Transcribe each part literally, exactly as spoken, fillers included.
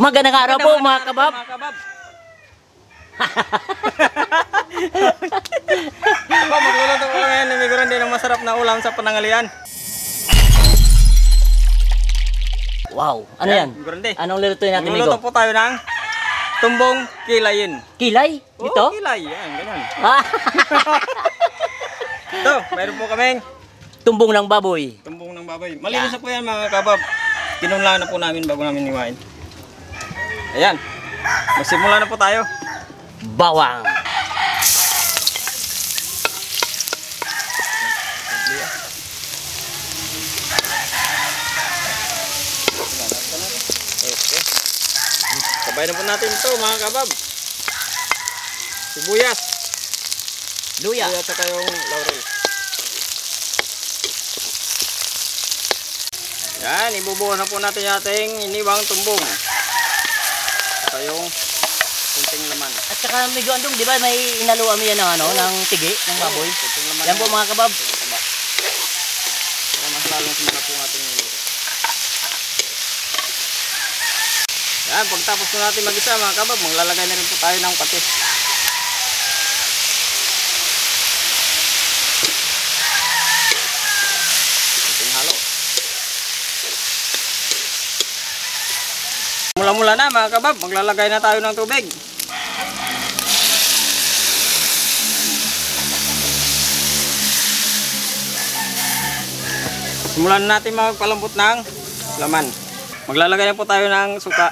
Magandang araw po mga kabab. Mga kabab. Kabab, magluluto ko ngayon ni Miguel din ng masarap na ulam sa panangalian. Wow, ano yan? Grande. Anong lulutuin natin, Migo? Magluluto po tayo ng tumbong kilayin. Kilay? Dito? Oo, kilay. Yan, ganyan. Ah, Ito, mayroon po kaming tumbong ng baboy. tumbong ng baboy. Malinis na po yan mga kabab. Kinunlaan na po namin bago namin iwain. Ayan. Magsimula na po tayo. Bawang. Okay. Sabay na po natin ito mga kabab. Sibuyas. Luya. Luya at saka yung laurel. Yan, ibubuo na po natin yung ating iniwang tumbong. Saka yung kunting laman. At saka Migo Andong, di ba may inaluan mo yan ng, ano, ng tigi, ng baboy? Kunting laman. Yan po mga kabab. Para mas lalong sumana po ating niluto. Yan, pagtapos po natin mag-isa mga kabab, maglalagay na rin po tayo ng patis. Kunting halo. Mula-mula na mga kabab, maglalagay na tayo ng tubig. Simulan natin magpalambot ng laman. Maglalagay na po tayo ng suka.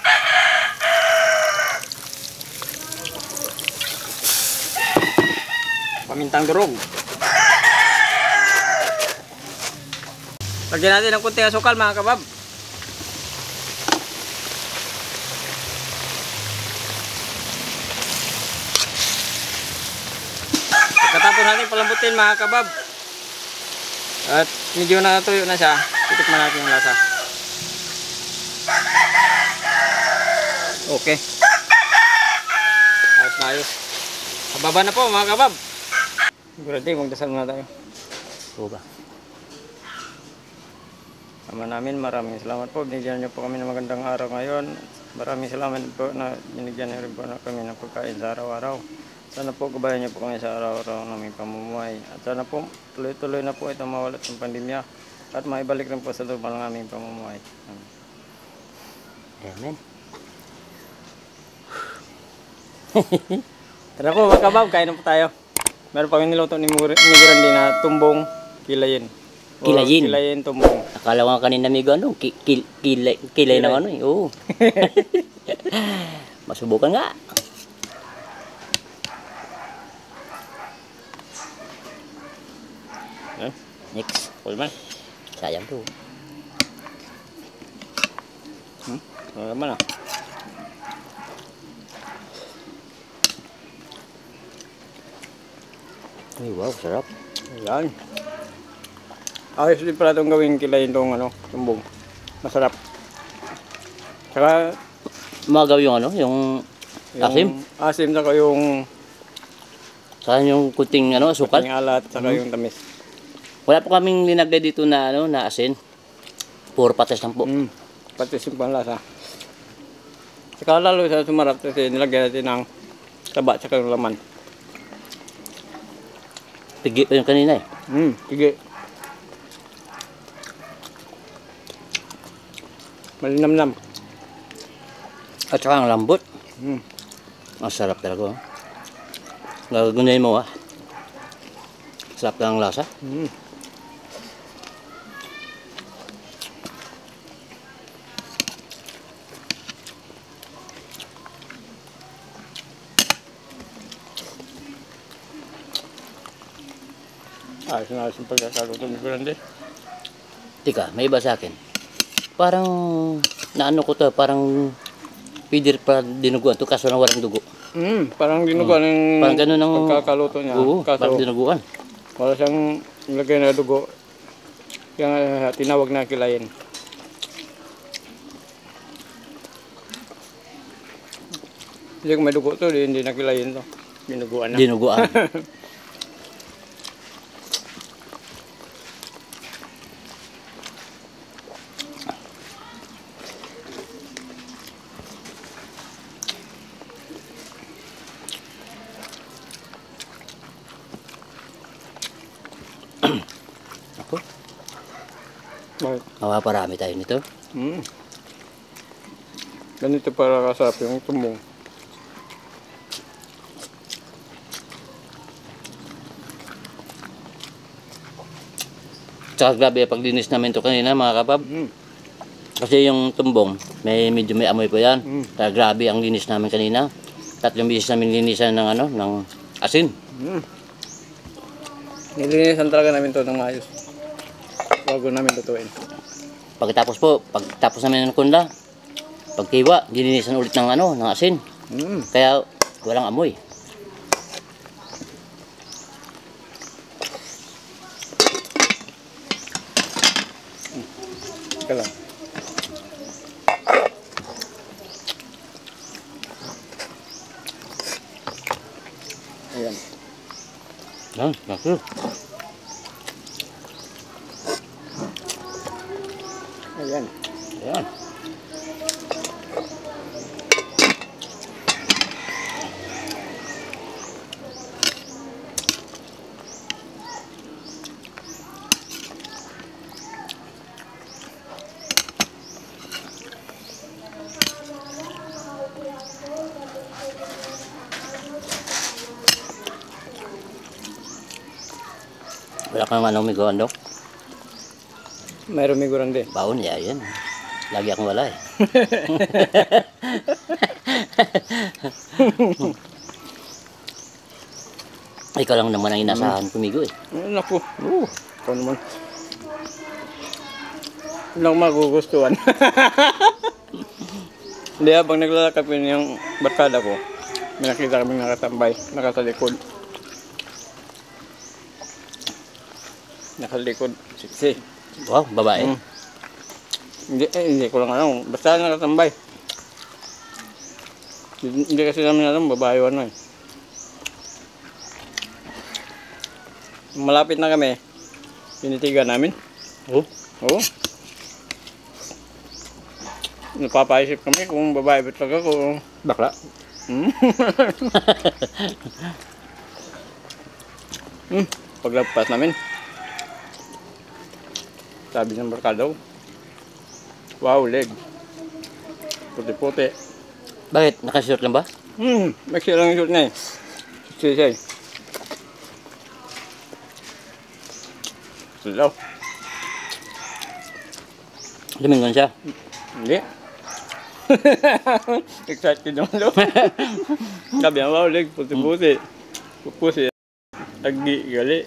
Pamintang durog. Lagyan natin ng kunting asukal mga kabab. Pagkatapos natin palambutin mga kabab at medyo natuyo na siya, titikman natin yung lasa. Okay. Ayos na ayos. Kababa na po mga kabab. Sigurado magdasal muna tayo. Oo ba? Ama namin, maraming salamat po. Binigyan niyo po kami ng magandang araw ngayon. Maraming salamat po na binigyan niyo rin po na kami ng pagkain sa araw-araw. Sana po gabayan niyo po kami sa araw-araw naming pamumuhay. At sana po tuloy-tuloy na po itong mawalat ng pandemya. At maibalik rin po sa normal ng aming pamumuhay. Amen. Amen. Tara po mga kabab, kain na po tayo. Meron pa kami niluto ni Miguel din na tumbong kilayin. O Kilayin? Kilayin tumbong. Akala ko kanina Migo Andong, ki ki kilay, kilay ng ano eh. Oo. Masubukan nga. Eh, Next. cool man. Sayang to. Hmm? Ano naman ah. Ay, wow, sarap. Ayan. Ayos din pala itong gawing kilayin itong ano, tumbong. Masarap. Saka Magaw yung ano, yung asim. yung asim, saka yung Saka yung kunting ano, asukal. yung alat, saka Mhm. yung tamis. Wala po kaming linagay dito na ano, na asin. Puro patis lang po. Mm. Pati simpang lasa. Saka lalo sa sumarap kasi nilagyan natin ng taba saka yung laman. Pigi pa yung kanina eh. Mm, sige. Malinamnam. At saka ang lambot. Mm. Ang sarap talaga. Oh. Gagagunayin mo ah. Sarap lang ang lasa. Mm. Ayos na ayos yung pagkakaluto ni Grande. Tika, may iba sa akin. Parang, naano ko to, parang pidir pa dinuguan to kaso na walang dugo. Mm, parang dinuguan ng Parang ganun ang pagkakaluto niya. Oo, Kaso parang dinuguan. wala siyang nilagay na dugo. Kaya uh, tinawag na kilayin. Hindi kung may dugo to, hindi na kilayin to. Dinuguan na. Dinuguan. Mapaparami tayo nito. Mm. Ganito para kasarap yung tumbong. Tsaka grabe paglinis namin to kanina mga kapab. Mm. Kasi yung tumbong, may medyo may amoy po yan. Mm. Kaya grabe ang linis namin kanina. Tatlong beses namin linisan ng ano, ng asin. Mm. Nilinisan talaga namin to ng maayos. Bago namin lutuin. Pagkatapos po, pagkatapos namin ng kunda, pagkiwa, linisan ulit ng ano, ng asin. Mm. Kaya walang amoy. Teka lang. Ayan. Yan, nakul. Ayan. Ayan. Wala kang anong migo, ano? Mayroon miguran din. Baon, ya, yan. Lagi akong wala eh. Ikaw lang naman ang inasahan kumigo eh. Ay, naku. Oo. Ikaw naman. Hindi ako magugustuhan. Hindi, habang naglalakap yun yung barkada ko, may nakita kaming nakatambay, nakasalikod. Nakalikod, siksi. Wow, babae. Mm. Hindi, eh, hindi ko lang alam. Basta nakatambay. Hindi, hindi kasi namin alam, babae o ano eh. Malapit na kami, tinitigan namin. Oh, Oo. Napapaisip kami kung babae ba talaga kung bakla. Hmm? hmm. Paglagpas namin, sabi ng barkadaw, wow, leg. Puti-puti. Bakit? Nakashort lang ba? Hmm, maksi lang yung shoot na eh. Sisay. Sulaw. Lumingon siya. Hindi. Excited naman daw. Sabi niya, wow, leg, puti-puti. Pupusi. Tagi, gali.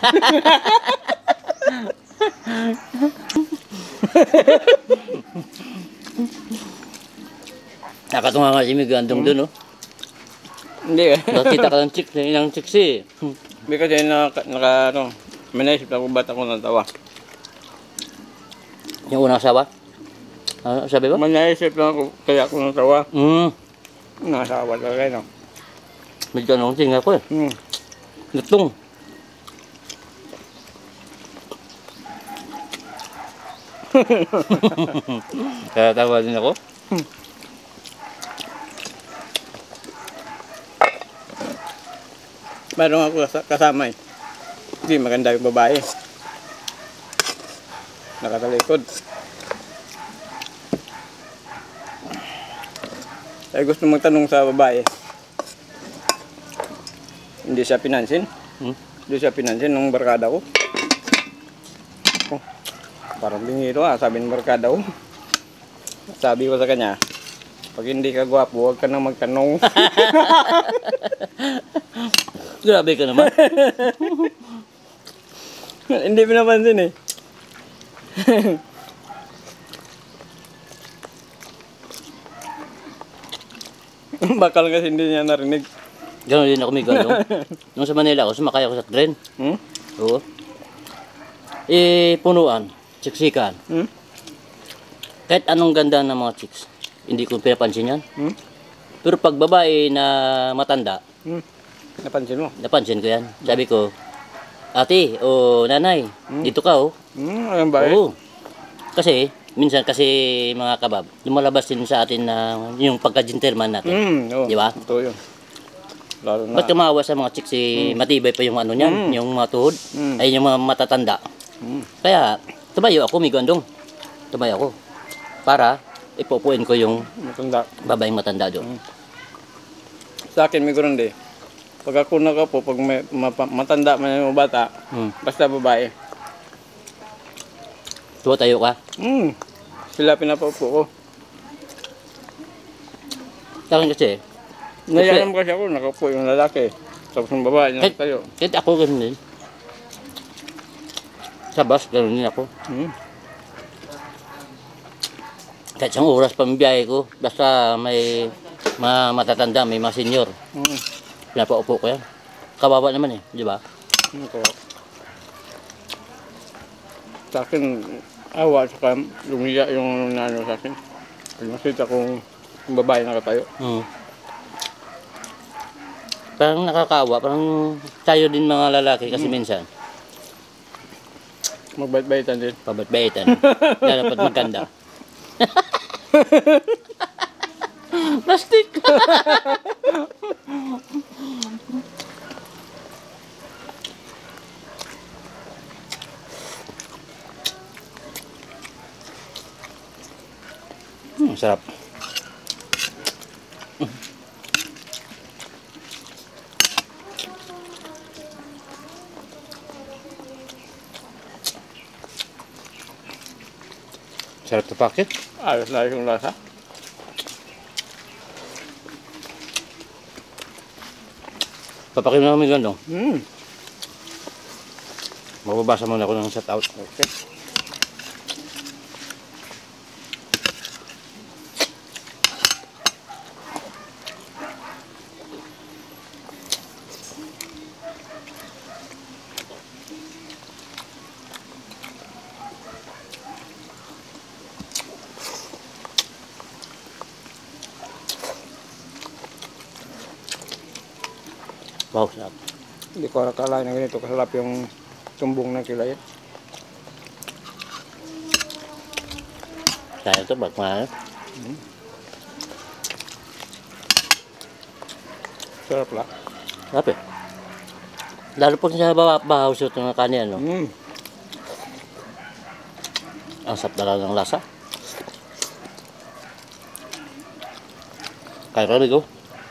Nakatunga nga si Migandong Hmm. dun, oh. Hindi eh. Nakita ka ng chick, ng chicks eh. Hindi kasi naka, naka ano, may naisip ako ba't ako natawa. Yung unang asawa? Ano sabi ba? May naisip lang ako, kaya ako natawa. Hmm. Nasawa talaga, no? Medyo anong tinga ko eh. Hmm. Lutong. Kaya tawa din ako. Meron ako kas- kasama eh. Hindi, maganda yung babae. Nakatalikod. Ay gusto magtanong sa babae. Hindi siya pinansin. Hmm? Hindi siya pinansin nung barkada ko. Oh, parang bingiro ah, sabi ng barkada ko. Sabi ko sa kanya, pag hindi ka gwapo, huwag ka nang magtanong. Grabe ka naman. Hindi pinapansin eh. Bakal kasi hindi niya narinig. Gano'n din ako may galong. Nung sa Manila ako, sumakay ako sa tren. Hmm? Oo. Eh, punuan. Siksikan. Hmm? Kahit anong ganda ng mga chicks, hindi ko pinapansin yan. Hmm? Pero pag babae na matanda, Hmm? Napansin mo? napansin ko yan. Sabi ko, ate o nanay, dito ka oh. Hmm, ayun ba eh? Oo. Kasi, minsan kasi mga kabab, lumalabas din sa atin na yung pagka-gentleman natin. Hmm, oo. Di ba? Ito yun. Lalo na. Ba't kumawa sa mga chicks si matibay pa yung ano niyan, yung mga tuhod, Mm. ay yung mga matatanda. Hmm. Kaya, tumayo ako, may gandong. Tumay ako. Para ipupuin ko yung Matanda. babaeng matanda doon. Sa akin, may ganun din. Pag ako nakapo, pag may mapa- matanda man yung bata, Hmm. basta babae. Tuwa tayo ka. Hmm. Sila pinapaupo ko. Sa akin kasi, Nayaram kasi ako, nakapo yung lalaki. Tapos yung babae, kahit, nakatayo. kahit ako ganun din. Sa bus, ganun din ako. Hmm. Kahit isang oras pa biyahe ko, basta may mga matatanda, may mga senior. Hmm. Pinapaupo ko yan. Kawawa naman eh, di ba? Ano ko? Sa akin, awa, saka lumiya yung nano sa akin. Pag nakita kong yung babae nakatayo. Hmm. Parang nakakawa, parang tayo din mga lalaki kasi minsan, Magbait-baitan din. pabat-baitan. Lalo pag maganda. Plastic! Hmm, sarap. Sarap to pakit. Ayos na yung lasa. Papakin namin gano'n. Hmm. Magbabasa muna ako ng shout out. Okay. Wow, sarap. Hindi ko akalain na ganito kasalap yung tumbong ng kilay. Kaya ito, bak mahal. Sarap lang. Sarap eh. Lalo pag sa bahaw siya ito ng kanin, no? Hmm. Ang sarap talaga ng lasa. Kaya ka rin ko.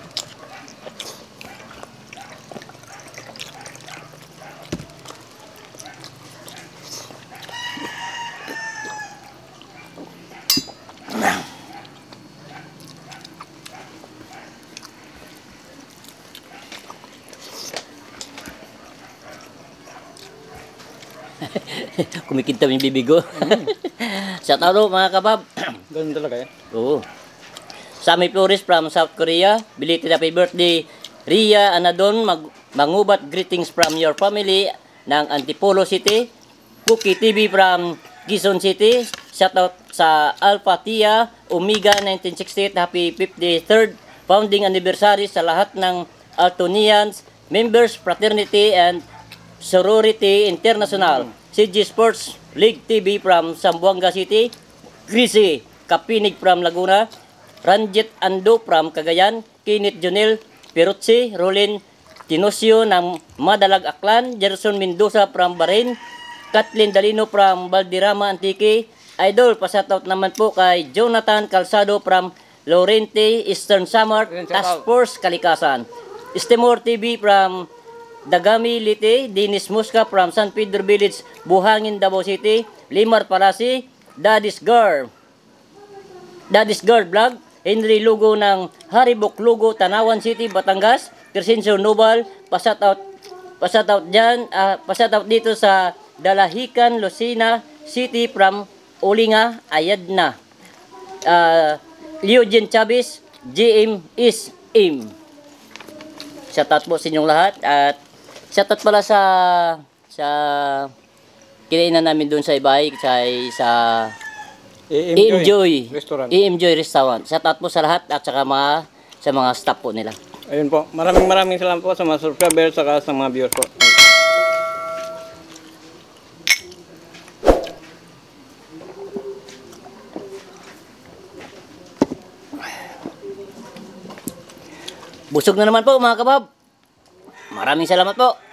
Kumikintab yung bibig ko. Shout out mga kabab. Ganun talaga eh. Oo. Sammy Flores from South Korea. Belated happy birthday. Ria Anadon, mag mangubat greetings from your family ng Antipolo City. Cookie T V from Quezon City. Shout out sa Alpha Tia Omega nineteen sixty-eight. Happy fifty-third founding anniversary sa lahat ng Altonians, members, fraternity, and sorority international. C G Sports League T V from Zamboanga City. Grisi Kapinig from Laguna. Ranjit Ando from Cagayan. Kinit Jonel Peruzzi, Rolin Tinosio ng Madalag Aklan. Gerson Mendoza from Bahrain. Kathleen Dalino from Valderrama Antique. Idol, pasoutout naman po kay Jonathan Calzado from Lorente, Eastern Samar, Task Force, Kalikasan. Estimor T V from Dagami Lite, Dennis Musca from San Pedro Village, Buhangin, Davao City. Limar Parasi, Daddy's Girl. Daddy's Girl Vlog. Henry Lugo ng Haribok Lugo, Tanawan City, Batangas. Crescencio Nobal, pasoutout pasoutout dyan, uh, pasoutout dito sa Dalahican, Lucena City from Ulinga, Ayadna. Uh, Leogen Chavez, G M is M. Shoutout po sa inyong lahat at shoutout pala sa sa kinainan namin doon sa Ibay, sa sa I-enjoy Restaurant. I-enjoy Restaurant. Shoutout po sa lahat at saka mga sa mga staff po nila. Ayun po. Maraming maraming salamat po sa mga subscribers saka sa mga viewers po. Busog na naman po mga kabab. Maraming salamat po.